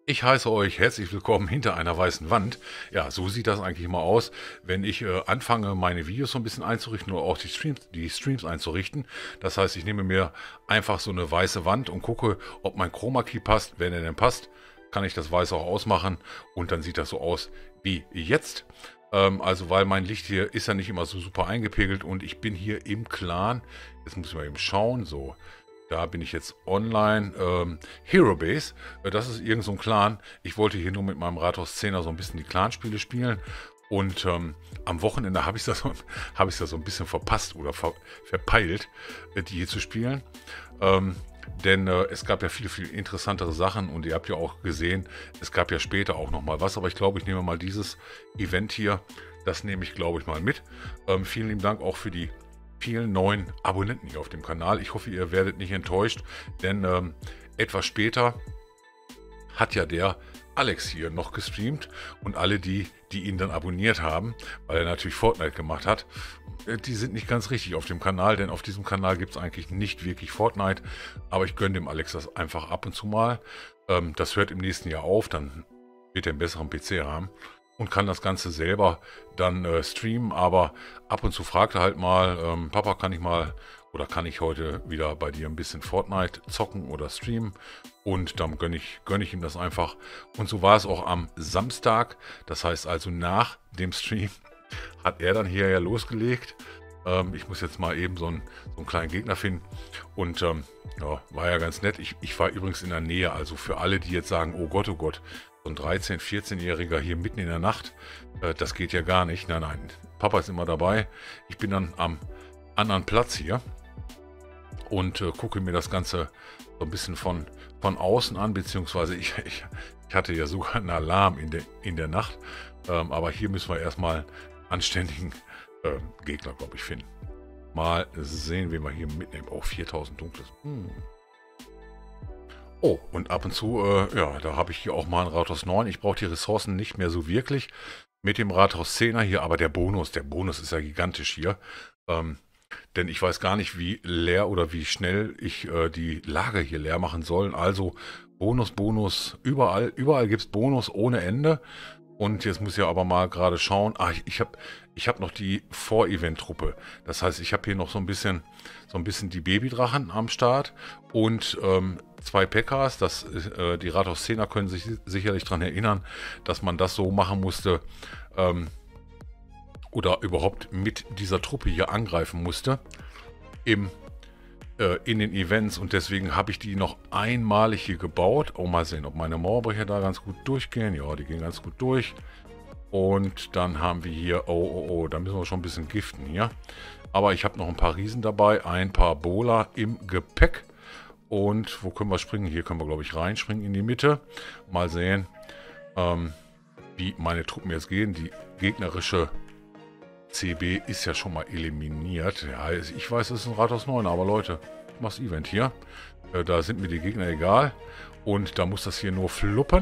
Ich heiße euch herzlich willkommen hinter einer weißen Wand. Ja, so sieht das eigentlich mal aus, wenn ich anfange, meine Videos so ein bisschen einzurichten oder auch die Streams einzurichten. Das heißt, ich nehme mir einfach so eine weiße Wand und gucke, ob mein Chroma Key passt. Wenn er denn passt, kann ich das Weiß auch ausmachen und dann sieht das so aus wie jetzt. Also, weil mein Licht hier ist ja nicht immer so super eingepegelt und ich bin hier im Clan. Jetzt muss ich mal eben schauen, so. Da bin ich jetzt online. Hero Base, das ist irgend so ein Clan. Ich wollte hier nur mit meinem Rathaus 10er so ein bisschen die Clanspiele spielen. Und am Wochenende habe ich das, hab ich's da so ein bisschen verpasst oder verpeilt, die hier zu spielen. Denn es gab ja viel, viel interessantere Sachen und ihr habt ja auch gesehen, es gab ja später auch nochmal was. Aber ich glaube, ich nehme mal dieses Event hier, das nehme ich, glaube ich, mal mit. Vielen lieben Dank auch für die vielen neuen Abonnenten hier auf dem Kanal. Ich hoffe, ihr werdet nicht enttäuscht, denn etwas später hat ja der Alex hier noch gestreamt und alle die ihn dann abonniert haben, weil er natürlich Fortnite gemacht hat, die sind nicht ganz richtig auf dem Kanal, denn auf diesem Kanal gibt es eigentlich nicht wirklich Fortnite, aber ich gönne dem Alex das einfach ab und zu mal. Das hört im nächsten Jahr auf, dann wird er einen besseren PC haben und kann das Ganze selber dann streamen, aber ab und zu fragt er halt mal, Papa, kann ich mal oder kann ich heute wieder bei dir ein bisschen Fortnite zocken oder streamen? Und dann gönne ich ihm das einfach. Und so war es auch am Samstag, das heißt also nach dem Stream hat er dann hier ja losgelegt. Ich muss jetzt mal eben so einen kleinen Gegner finden und ja, war ja ganz nett. Ich war übrigens in der Nähe, also für alle, die jetzt sagen, oh Gott, so ein 13-, 14-Jähriger hier mitten in der Nacht, das geht ja gar nicht. Nein, nein, Papa ist immer dabei. Ich bin dann am anderen Platz hier und gucke mir das Ganze so ein bisschen von außen an, beziehungsweise ich hatte ja sogar einen Alarm in der Nacht, aber hier müssen wir erstmal anständigen Gegner, glaube ich, finden. Mal sehen, wen wir hier mitnehmen. Oh, 4000 Dunkles. Oh, und ab und zu, ja, da habe ich hier auch mal ein Rathaus 9. Ich brauche die Ressourcen nicht mehr so wirklich mit dem Rathaus 10er hier, aber der Bonus ist ja gigantisch hier. Denn ich weiß gar nicht, wie leer oder wie schnell ich die Lager hier leer machen soll. Also Bonus, überall gibt es Bonus ohne Ende. Und jetzt muss ich aber mal gerade schauen. Ich hab noch die Vor-Event-Truppe. Das heißt, ich habe hier noch so ein bisschen die Babydrachen am Start und 2 Pekkas. Die Rathaus 10er können sich sicherlich daran erinnern, dass man das so machen musste oder überhaupt mit dieser Truppe hier angreifen musste in den Events. Und deswegen habe ich die noch einmalig hier gebaut. Oh, mal sehen, ob meine Mauerbrecher da ganz gut durchgehen. Ja, die gehen ganz gut durch. Und dann haben wir hier, oh, da müssen wir schon ein bisschen giften hier. Aber ich habe noch ein paar Riesen dabei, ein paar Bola im Gepäck. Und wo können wir springen? Hier können wir, glaube ich, reinspringen in die Mitte. Mal sehen, wie meine Truppen jetzt gehen. Die gegnerische CB ist ja schon mal eliminiert. Ja, ich weiß, es ist ein Rathaus 9, aber Leute, ich mache das Event hier. Da sind mir die Gegner egal. Und da muss das hier nur fluppen.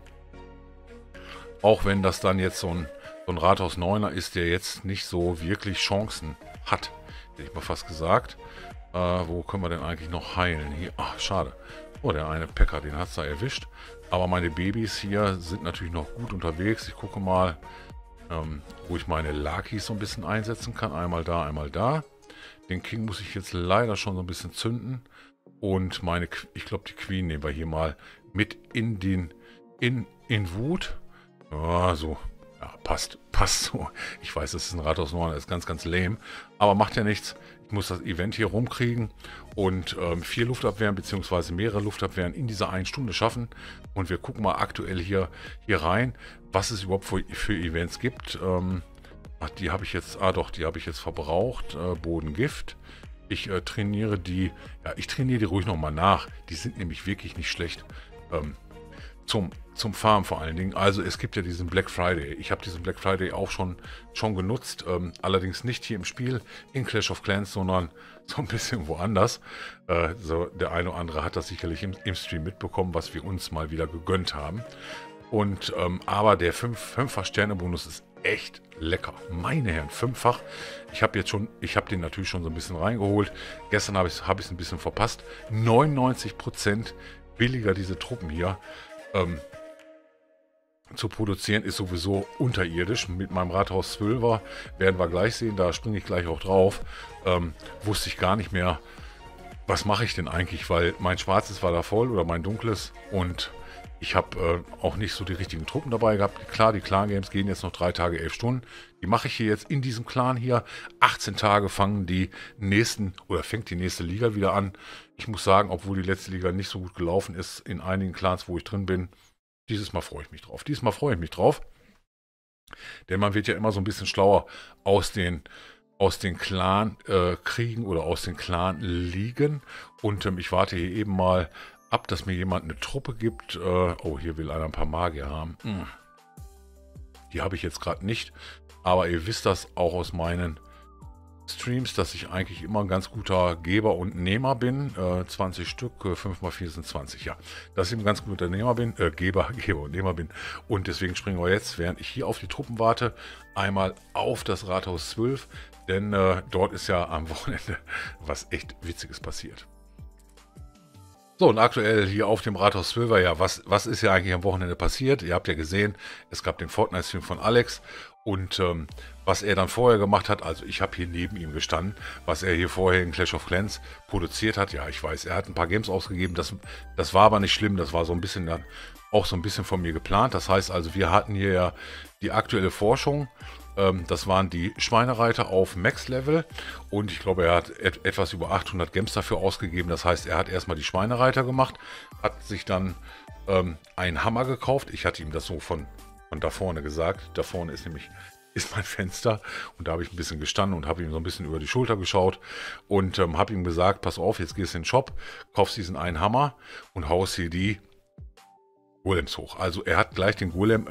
Auch wenn das dann jetzt so ein Rathaus 9er ist, der jetzt nicht so wirklich Chancen hat. Hätte ich mal fast gesagt. Wo können wir denn eigentlich noch heilen? Hier, ach, schade. Oh, der eine Pekka, den hat es da erwischt. Aber meine Babys hier sind natürlich noch gut unterwegs. Ich gucke mal, wo ich meine Lakis so ein bisschen einsetzen kann. Einmal da, einmal da. Den King muss ich jetzt leider schon so ein bisschen zünden. Und ich glaube, die Queen nehmen wir hier mal mit in Wut. Ja, so. Ja, passt so. Ich weiß, das ist ein Rathaus 9, das ist ganz, ganz lame. Aber macht ja nichts. Ich muss das Event hier rumkriegen und 4 Luftabwehren bzw. mehrere Luftabwehren in dieser 1 Stunde schaffen. Und wir gucken mal aktuell hier rein, was es überhaupt für Events gibt. Die habe ich jetzt, die habe ich jetzt verbraucht. Bodengift. Ich trainiere die, ja, ich trainiere die ruhig nochmal nach. Die sind nämlich wirklich nicht schlecht. Zum Farm vor allen Dingen. Also es gibt ja diesen Black Friday. Ich habe diesen Black Friday auch schon genutzt. Allerdings nicht hier im Spiel in Clash of Clans, sondern so ein bisschen woanders. So der eine oder andere hat das sicherlich im Stream mitbekommen, was wir uns mal wieder gegönnt haben. Und aber der 5-fach Sterne-Bonus ist echt lecker. Meine Herren, 5-fach. Ich habe den natürlich schon so ein bisschen reingeholt. Gestern habe ich es ein bisschen verpasst. 99% billiger diese Truppen hier. zu produzieren ist sowieso unterirdisch. Mit meinem Rathaus 12er werden wir gleich sehen, da springe ich gleich auch drauf. Wusste ich gar nicht mehr, was mache ich denn eigentlich, weil mein schwarzes war da voll oder mein dunkles und ich habe auch nicht so die richtigen Truppen dabei gehabt. Klar, die Clan-Games gehen jetzt noch 3 Tage, 11 Stunden. Die mache ich hier jetzt in diesem Clan hier. 18 Tage fängt die nächste Liga wieder an. Ich muss sagen, obwohl die letzte Liga nicht so gut gelaufen ist, in einigen Clans, wo ich drin bin, dieses Mal freue ich mich drauf. Diesmal freue ich mich drauf. Denn man wird ja immer so ein bisschen schlauer aus den Clan-Kriegen oder aus den Clan-Ligen. Und ich warte hier eben mal ab, dass mir jemand eine Truppe gibt. Oh, hier will einer ein paar Magier haben. Die habe ich jetzt gerade nicht. Aber ihr wisst das auch aus meinen Streams, dass ich eigentlich immer ein ganz guter Geber und Nehmer bin. 20 Stück, 5 mal 4 sind 20, ja. Dass ich ein ganz guter Geber und Nehmer bin. Und deswegen springen wir jetzt, während ich hier auf die Truppen warte, einmal auf das Rathaus 12. Denn dort ist ja am Wochenende was echt Witziges passiert. So, und aktuell hier auf dem Rathaus 12er, ja, was ist ja eigentlich am Wochenende passiert? Ihr habt ja gesehen, es gab den Fortnite-Stream von Alex und was er dann vorher gemacht hat, also ich habe hier neben ihm gestanden, was er hier vorher in Clash of Clans produziert hat, ja, ich weiß, er hat ein paar Games ausgegeben, das war aber nicht schlimm, das war so ein bisschen dann auch so ein bisschen von mir geplant, das heißt also, wir hatten hier ja die aktuelle Forschung. Das waren die Schweinereiter auf Max-Level und ich glaube, er hat etwas über 800 Gems dafür ausgegeben. Das heißt, er hat erstmal die Schweinereiter gemacht, hat sich dann einen Hammer gekauft. Ich hatte ihm das so von da vorne gesagt. Da vorne ist mein Fenster und da habe ich ein bisschen gestanden und habe ihm so ein bisschen über die Schulter geschaut und habe ihm gesagt, pass auf, jetzt gehst du in den Shop, kaufst diesen einen Hammer und haust hier die Golems hoch. Also er hat gleich den Golem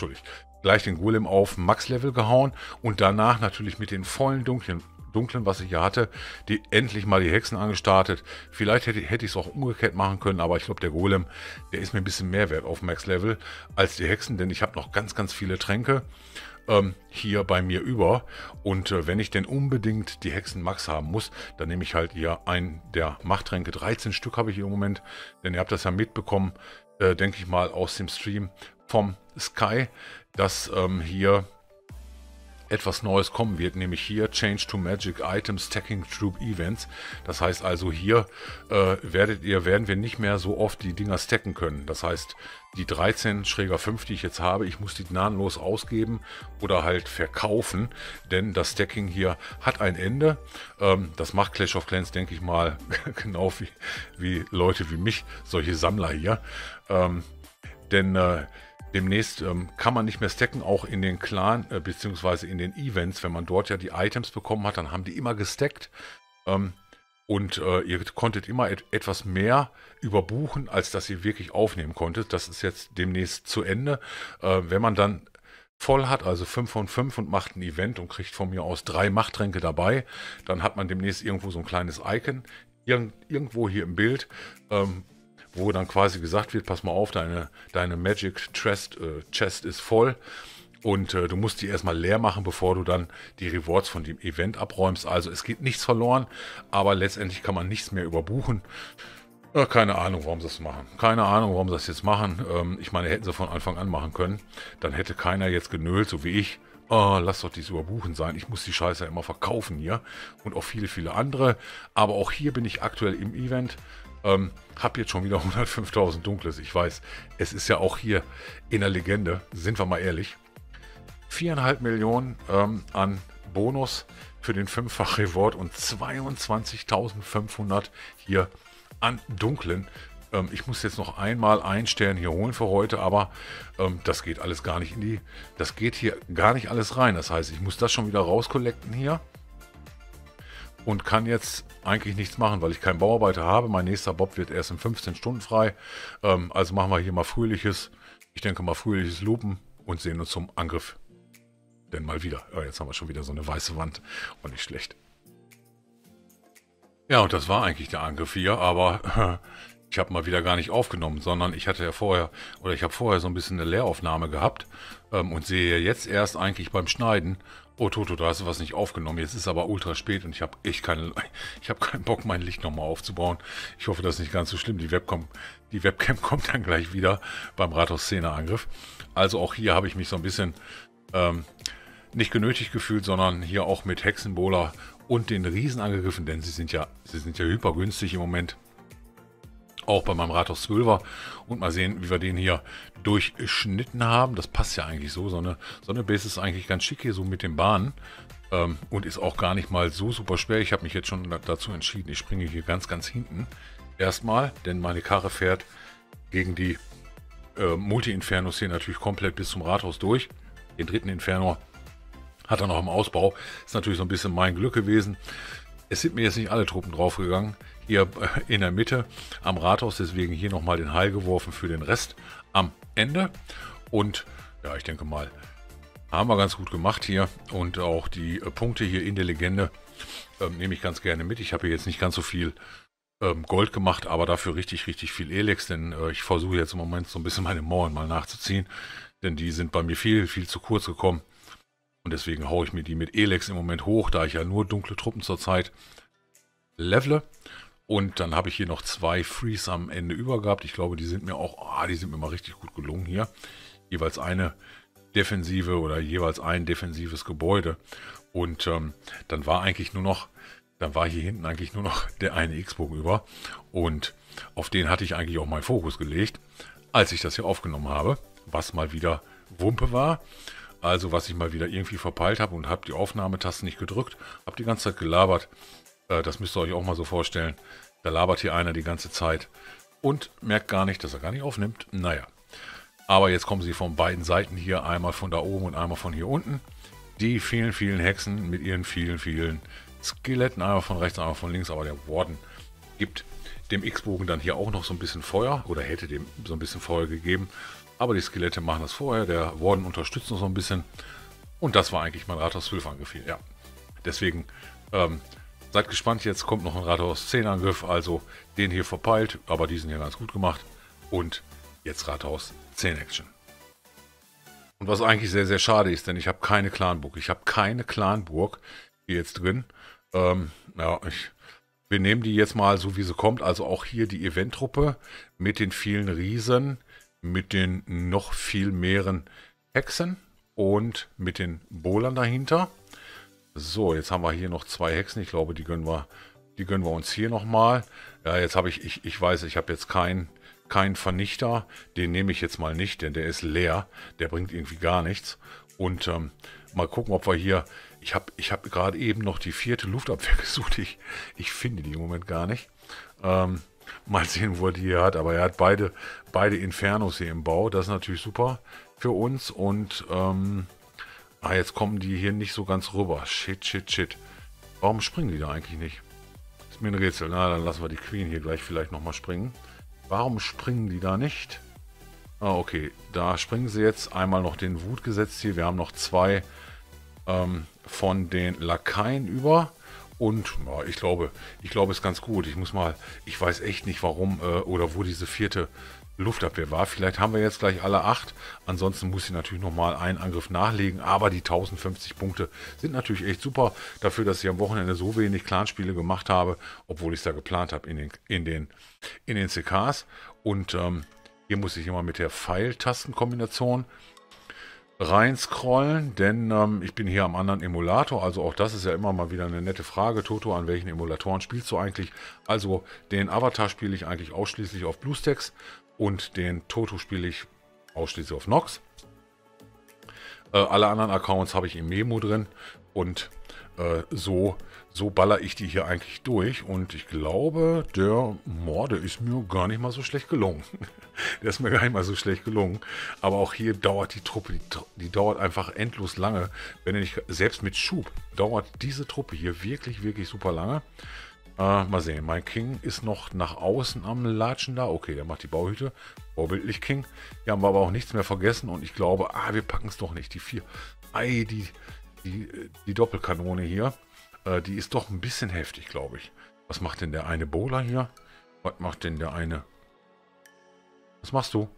auf Max-Level gehauen und danach natürlich mit den vollen Dunklen, was ich hier hatte, endlich mal die Hexen angestartet. Vielleicht hätte ich es auch umgekehrt machen können, aber ich glaube, der Golem, der ist mir ein bisschen mehr wert auf Max-Level als die Hexen, denn ich habe noch ganz, ganz viele Tränke hier bei mir über. Und wenn ich denn unbedingt die Hexen Max haben muss, dann nehme ich halt hier einen der Machttränke. 13 Stück habe ich hier im Moment, denn ihr habt das ja mitbekommen, denke ich mal, aus dem Stream vom Sky, dass hier etwas Neues kommen wird, nämlich hier Change to Magic Items Stacking Troop Events. Das heißt also, hier werden wir nicht mehr so oft die Dinger stacken können. Das heißt, die 13-5, die ich jetzt habe, ich muss die gnadenlos ausgeben oder halt verkaufen, denn das Stacking hier hat ein Ende. Das macht Clash of Clans, denke ich mal, genau wie Leute wie mich, solche Sammler hier. Denn demnächst kann man nicht mehr stacken, auch in den Clan bzw. in den Events. Wenn man dort ja die Items bekommen hat, dann haben die immer gestackt. Und ihr konntet immer etwas mehr überbuchen, als dass ihr wirklich aufnehmen konntet. Das ist jetzt demnächst zu Ende. Wenn man dann voll hat, also 5 von 5 und macht ein Event und kriegt von mir aus 3 Machttränke dabei, dann hat man demnächst irgendwo so ein kleines Icon, irgendwo hier im Bild, wo dann quasi gesagt wird, pass mal auf, deine Magic Chest ist voll und du musst die erstmal leer machen, bevor du dann die Rewards von dem Event abräumst. Also es geht nichts verloren, aber letztendlich kann man nichts mehr überbuchen. Keine Ahnung, warum sie das machen. Keine Ahnung, warum sie das jetzt machen. Ich meine, hätten sie von Anfang an machen können. Dann hätte keiner jetzt genölt, so wie ich. Oh, lass doch dieses Überbuchen sein. Ich muss die Scheiße immer verkaufen hier. Und auch viele, viele andere. Aber auch hier bin ich aktuell im Event. Hab jetzt schon wieder 105.000 Dunkles. Ich weiß, es ist ja auch hier in der Legende, sind wir mal ehrlich. 4,5 Millionen an Bonus für den 5-fach Reward und 22.500 hier an Dunklen. Ich muss jetzt noch einmal einen Stern hier holen für heute, aber das geht alles gar nicht das geht hier gar nicht alles rein. Das heißt, ich muss das schon wieder rauskollekten hier. Und kann jetzt eigentlich nichts machen, weil ich keinen Bauarbeiter habe. Mein nächster Bob wird erst in 15 Stunden frei. Also machen wir hier mal fröhliches, ich denke mal fröhliches Lupen und sehen uns zum Angriff. Denn mal wieder. Jetzt haben wir schon wieder so eine weiße Wand. Und nicht schlecht. Ja, und das war eigentlich der Angriff hier, aber Ich habe mal wieder gar nicht aufgenommen, sondern ich hatte ja vorher, oder ich habe vorher so ein bisschen eine Leeraufnahme gehabt und sehe jetzt erst eigentlich beim Schneiden, oh Toto, da hast du was nicht aufgenommen, jetzt ist aber ultra spät und ich habe echt ich habe keinen Bock, mein Licht nochmal aufzubauen. Ich hoffe, das ist nicht ganz so schlimm. Die Webcam kommt dann gleich wieder beim Rathaus-Szene-Angriff. Also auch hier habe ich mich so ein bisschen nicht genötigt gefühlt, sondern hier auch mit Hexenbowler und den Riesen angegriffen, denn sie sind ja hyper günstig im Moment. Auch bei meinem Rathaus 12er. Und mal sehen, wie wir den hier durchschnitten haben. Das passt ja eigentlich so. So eine Base ist eigentlich ganz schick hier so mit den Bahnen. Und ist auch gar nicht mal so super schwer. Ich habe mich jetzt schon dazu entschieden. Ich springe hier ganz, ganz hinten. Erstmal, denn meine Karre fährt gegen die Multi-Infernos hier natürlich komplett bis zum Rathaus durch. Den dritten Inferno hat er noch im Ausbau. Ist natürlich so ein bisschen mein Glück gewesen. Es sind mir jetzt nicht alle Truppen draufgegangen. Hier in der Mitte am Rathaus, deswegen hier nochmal den Heil geworfen für den Rest am Ende. Und ja, ich denke mal, haben wir ganz gut gemacht hier. Und auch die Punkte hier in der Legende nehme ich ganz gerne mit. Ich habe hier jetzt nicht ganz so viel Gold gemacht, aber dafür richtig, richtig viel Elex, denn ich versuche jetzt im Moment so ein bisschen meine Mauern mal nachzuziehen, denn die sind bei mir viel, viel zu kurz gekommen. Und deswegen haue ich mir die mit Elex im Moment hoch, da ich ja nur dunkle Truppen zurzeit levele. Und dann habe ich hier noch 2 Freeze am Ende über gehabt. Ich glaube, die sind mir auch, die sind mir mal richtig gut gelungen hier. Jeweils eine Defensive oder jeweils ein defensives Gebäude. Und dann war hier hinten eigentlich nur noch der eine X-Bogen über. Und auf den hatte ich eigentlich auch meinen Fokus gelegt, als ich das hier aufgenommen habe. Was mal wieder Wumpe war. Also was ich mal wieder irgendwie verpeilt habe und habe die Aufnahmetaste nicht gedrückt. Habe die ganze Zeit gelabert. Das müsst ihr euch auch mal so vorstellen. Da labert hier einer die ganze Zeit und merkt gar nicht, dass er gar nicht aufnimmt. Naja, aber jetzt kommen sie von beiden Seiten hier, einmal von da oben und einmal von hier unten. Die vielen, vielen Hexen mit ihren vielen, vielen Skeletten, einmal von rechts, einmal von links. Aber der Warden gibt dem X-Bogen dann hier auch noch so ein bisschen Feuer oder hätte dem so ein bisschen Feuer gegeben. Aber die Skelette machen das vorher, der Warden unterstützt noch so ein bisschen. Und das war eigentlich mein Rathaus 12 Angriff. Ja, deswegen seid gespannt, jetzt kommt noch ein Rathaus 10 Angriff, also den hier verpeilt, aber die sind ja ganz gut gemacht. Und jetzt Rathaus 10 Action. Und was eigentlich sehr, sehr schade ist, denn ich habe keine Clanburg. Ich habe keine Clanburg hier jetzt drin. Ja, wir nehmen die jetzt mal so, wie sie kommt. Also auch hier die Eventtruppe mit den vielen Riesen, mit den noch viel mehreren Hexen und mit den Bowlern dahinter. So, jetzt haben wir hier noch 2 Hexen. Ich glaube, die gönnen wir uns hier nochmal. Ja, jetzt habe ich weiß, ich habe jetzt keinen Vernichter. Den nehme ich jetzt mal nicht, denn der ist leer. Der bringt irgendwie gar nichts. Und mal gucken, ob wir hier... Ich hab gerade eben noch die 4. Luftabwehr gesucht. Ich finde die im Moment gar nicht. Mal sehen, wo er die hier hat. Aber er hat beide Infernos hier im Bau. Das ist natürlich super für uns. Und... jetzt kommen die hier nicht so ganz rüber. Shit. Warum springen die da eigentlich nicht? Ist mir ein Rätsel. Na, dann lassen wir die Queen hier gleich vielleicht nochmal springen. Warum springen die da nicht? Okay. Da springen sie jetzt. Einmal noch den Wut gesetzt hier. Wir haben noch 2 von den Lakaien über. Und ja, ich glaube, es ist ganz gut. Ich weiß echt nicht, warum oder wo diese 4. Luftabwehr war. Vielleicht haben wir jetzt gleich alle 8. Ansonsten muss ich natürlich nochmal einen Angriff nachlegen. Aber die 1050 Punkte sind natürlich echt super. Dafür, dass ich am Wochenende so wenig Clanspiele gemacht habe. Obwohl ich es da geplant habe in den CKs. Und hier muss ich immer mit der Pfeiltastenkombination reinscrollen, denn ich bin hier am anderen Emulator, also auch das ist ja immer mal wieder eine nette Frage. Toto, an welchen Emulatoren spielst du eigentlich? Also den Avatar spiele ich eigentlich ausschließlich auf BlueStacks und den Toto spiele ich ausschließlich auf Nox. Alle anderen Accounts habe ich im Memo drin und so baller ich die hier eigentlich durch und ich glaube, der ist mir gar nicht mal so schlecht gelungen. Der ist mir gar nicht mal so schlecht gelungen. Aber auch hier dauert die Truppe, die dauert einfach endlos lange. Wenn ich selbst mit Schub dauert diese Truppe hier wirklich, wirklich super lange. Mal sehen, mein King ist noch nach außen am Latschen da. Okay, der macht die Bauhüte. Vorbildlich King. Hier haben wir aber auch nichts mehr vergessen und ich glaube, wir packen es doch nicht. Die 4. Die Doppelkanone hier. Die ist doch ein bisschen heftig, glaube ich. Was macht denn der eine Bowler hier? Was macht denn der eine Was machst du?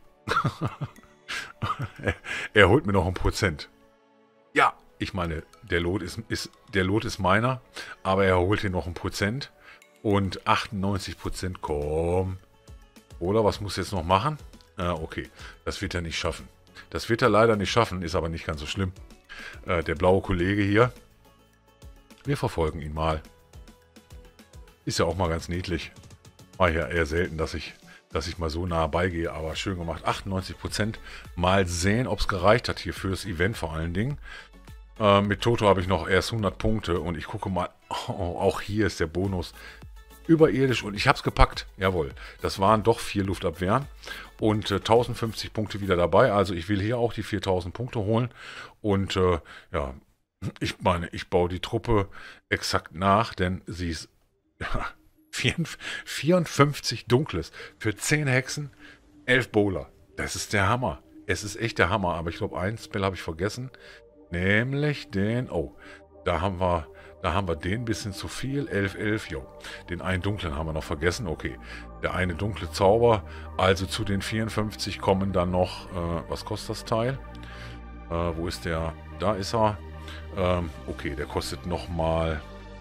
Er holt mir noch 1%. Ja, ich meine, der Lot ist meiner, aber er holt hier noch 1%. Und 98%, komm. Oder was muss er jetzt noch machen? Okay, das wird er nicht schaffen. Das wird er leider nicht schaffen, ist aber nicht ganz so schlimm. Der blaue Kollege hier, wir verfolgen ihn mal. Ist ja auch mal ganz niedlich. War ja eher selten, dass ich mal so nah beigehe, aber schön gemacht. 98%. Mal sehen, ob es gereicht hat hier fürs Event vor allen Dingen. Mit Toto habe ich noch erst 100 Punkte und ich gucke mal, auch hier ist der Bonus überirdisch und ich habe es gepackt. Jawohl, das waren doch 4 Luftabwehren und 1050 Punkte wieder dabei. Also ich will hier auch die 4000 Punkte holen und ja, ich meine, ich baue die Truppe exakt nach, denn sie ist ja, 54 Dunkles für 10 Hexen, 11 Bowler. Das ist der Hammer. Es ist echt der Hammer, aber ich glaube, ein Spell habe ich vergessen. Nämlich den, oh, da haben wir den ein bisschen zu viel, 11, jo. Den einen dunklen haben wir noch vergessen, okay. Der eine dunkle Zauber, also zu den 54 kommen dann noch, was kostet das Teil? Wo ist der? Da ist er. Okay, der kostet nochmal,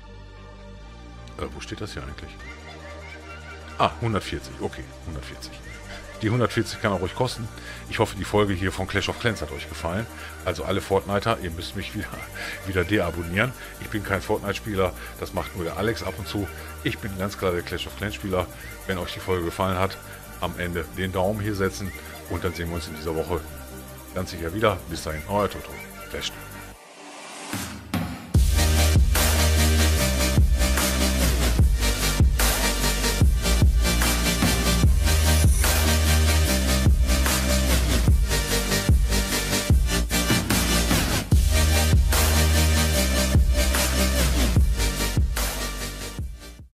wo steht das hier eigentlich? Ah, 140, okay, 140. Die 140 kann auch ruhig kosten. Ich hoffe, die Folge hier von Clash of Clans hat euch gefallen. Also alle Fortniter, ihr müsst mich wieder deabonnieren. Ich bin kein Fortnite-Spieler, das macht nur der Alex ab und zu. Ich bin ganz klar der Clash of Clans-Spieler. Wenn euch die Folge gefallen hat, am Ende den Daumen hier setzen und dann sehen wir uns in dieser Woche ganz sicher wieder. Bis dahin, euer Toto. Flash.